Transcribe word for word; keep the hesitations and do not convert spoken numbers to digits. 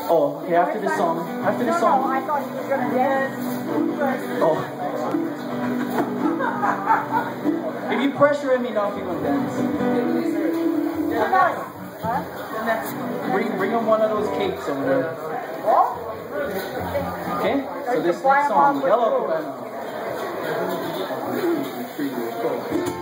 Oh, okay, after this song. After this No, song. no, I thought he was gonna dance. Oh. If you pressure him enough, he will dance. Come on. Huh? Bring, bring him one of those cakes over there. What? Okay? So this next song, Yellow Kupaianaha.